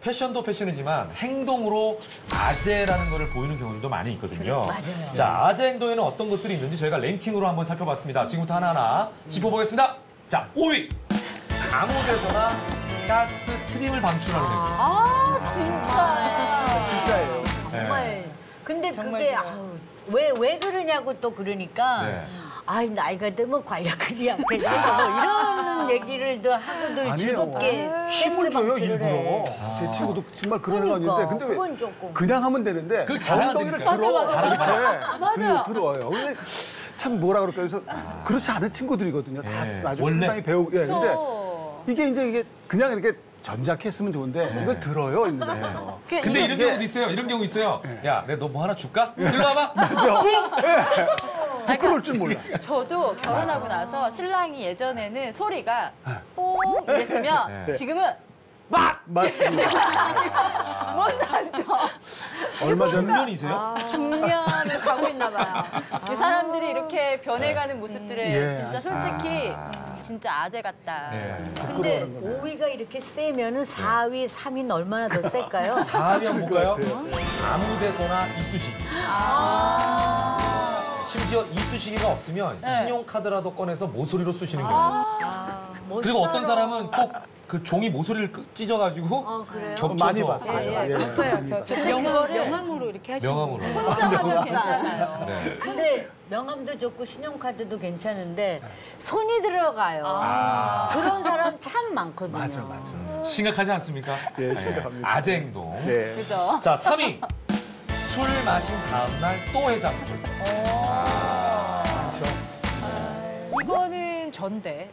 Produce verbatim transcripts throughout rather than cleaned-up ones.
패션도 패션이지만 행동으로 아재라는 거를 보이는 경우도 많이 있거든요. 맞아요. 자, 아재 행동에는 어떤 것들이 있는지 저희가 랭킹으로 한번 살펴봤습니다. 지금부터 하나하나 짚어보겠습니다. 자, 오 위. 아무 데서나 가스 트림을 방출하는 행동. 아, 진짜. 진짜예요. 정말. 근데 정말 그게 좋아요. 아우, 왜, 왜 그러냐고 또 그러니까 네. 아이 나이가 들면 관략근이 약해져 뭐 이런 얘기를도 하고들 아니에요. 즐겁게 힘을 가스 줘요, 방출을 일부러. 해. 제 친구도 정말 그런 애가 그러니까, 있는데 근데 그건 왜 조금. 그냥 하면 되는데 그걸 잘해야 엉덩이를 되니까. 들어. 맞아, 맞아, 이렇게 맞아. 들어, 들어요. 근데 참 뭐라 그럴까 그래서 그렇지 않은 친구들이거든요. 다 예, 아주 원래. 상당히 배우. 예, 근데 어. 이게 이제 이게 그냥 이렇게 점잖게 했으면 좋은데 네. 이걸 들어요, 있는데서. 그 근데 이거- 이런 경우도 있어요. 이런 경우 있어요. 야, 내가 너 뭐 하나 줄까? 일로 와봐. 맞아. 부끄러울 줄 몰라. 저도 결혼하고 나서 신랑이 예전에는 소리가 뽕 이랬으면 네. 지금은 막! 맞습니다. 뭔지 아시죠? 얼마 전에 중년이세요? 중년을 가고 있나 봐요. 이 사람들이 이렇게 변해가는 모습들을 예. 진짜 솔직히 아. 진짜 아재 같다. 네. 근데 부끄러워하는 거네. 오 위가 이렇게 세면은 사 위, 삼 위는 얼마나 더 셀까요? 사 위 한번 볼까요? 그럴 것 아무 데서나 이쑤시개. 아. 심지어 이쑤시개가 없으면 네. 신용카드라도 꺼내서 모서리로 쑤시는 경우. 못 그리고 어떤 살아. 사람은 꼭 그 종이 모서리를 끄- 찢어가지고 아, 그래요? 겹쳐서 많이 봤어요. 예, 예, 봤어요. 저 근데 명, 그거를 명함으로 이렇게 하시는 명함으로. 혼자 하면 괜찮아요. 네. 근데 명함도 좋고 신용카드도 괜찮은데 손이 들어가요. 아. 그런 사람 참 많거든요. 맞아, 맞아. 심각하지 않습니까? 예, 심각합니다. 아재 행동. 네. 그죠? 자, 삼 위. 술 마신 다음날 또 해장술. 아. 그렇죠. 이거는 전데.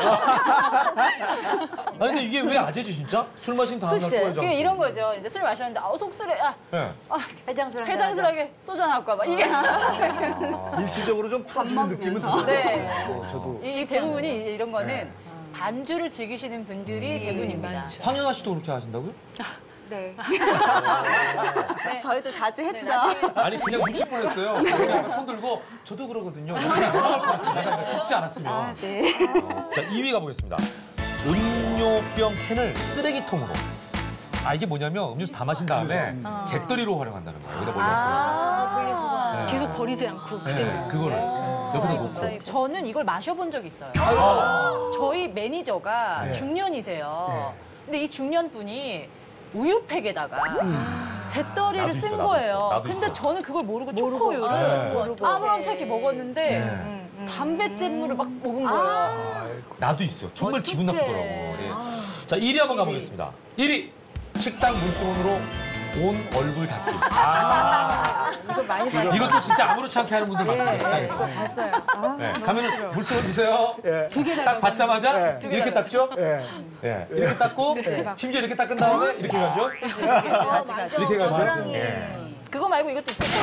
아니, 근데 이게 왜 아재지, 진짜? 술 마신 다음날 또 글쎄, 해장술. 그게 이런 거죠. 이제 술 마셨는데 아우 속쓰려. 아, 네. 아, 해장술 한잔 해장술하게 소주 하나 갖고 와봐. 이게 일시적으로 좀 풀어주는 느낌은 들어요. 네. 어, 저도. 이, 이 대부분이 이제 이런 거는 반주를 즐기시는 분들이 대부분입니다. 많죠. 황영아 씨도 그렇게 하신다고요? 네. 네. 저희도 자주 네, 했죠. 나중에 아니, 그냥 묻힐 뻔했어요. 그냥 손 들고 저도 그러거든요. 그냥 넘어갈 뻔했어요. 내가 듣지 않았으면. 아, 네. 어, 자, 이 위 가보겠습니다. 음료병 캔을 쓰레기통으로. 아, 이게 뭐냐면 음료수 다 마신 다음에 잿더리로 활용한다는 거예요. 여기다 몰래 아, 네. 계속 버리지 않고 그대로. 네, 그거를 옆에다 놓고. 쌓이고. 저는 이걸 마셔본 적이 있어요. 아, 저희 매니저가 네. 중년이세요. 근데 이 중년 분이 우유팩에다가 잿더리를 나도 있어, 쓴 나도 거예요. 있어, 나도 근데 있어. 저는 그걸 모르고 초코우유를 네. 모르고. 아무렇지 않게 먹었는데 네. 담배잼물을 막 먹은 거예요. 나도 있어요. 정말 기분 어떡해. 나쁘더라고. 예. 자, 일 위 한번 가보겠습니다. 일 위. 식당 물수건으로 온 얼굴 닦기. 아, 이거 많이 봐요. 이것도 진짜 아무렇지 않게 하는 분들 많습니다, 식당에서. 봤어요. 네. 가면은 물수건 주세요. 예. 두 개 딱 달라고. 받자마자 네. 이렇게 닦죠? 예. 예. 이렇게 닦고 심지어 이렇게 닦은 다음에 이렇게 가죠? 이렇게 같이 가죠. 이렇게 가죠? 호랑이. 예. 그거 말고 이것도 있잖아요.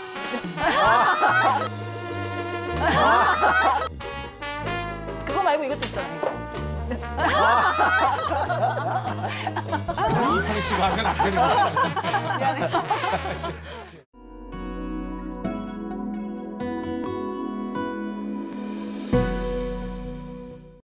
그거 말고 이것도 있잖아요. 이판 씨가 하면 안 되는 거예요.